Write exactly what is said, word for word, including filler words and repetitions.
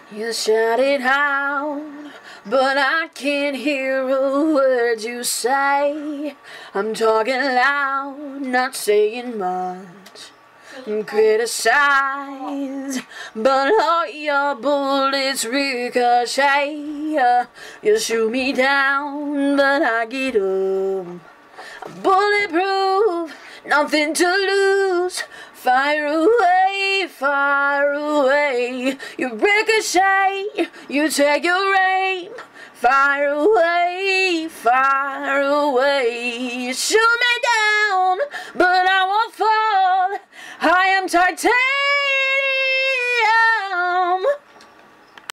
You shout it out, but I can't hear a word you say. I'm talking loud, not saying much. I'm criticized, but all your bullets ricochet. You shoot me down, but I get up. Bulletproof, nothing to lose. Fire away, fire away. You ricochet, you take your aim. Fire away, fire away. You shoot me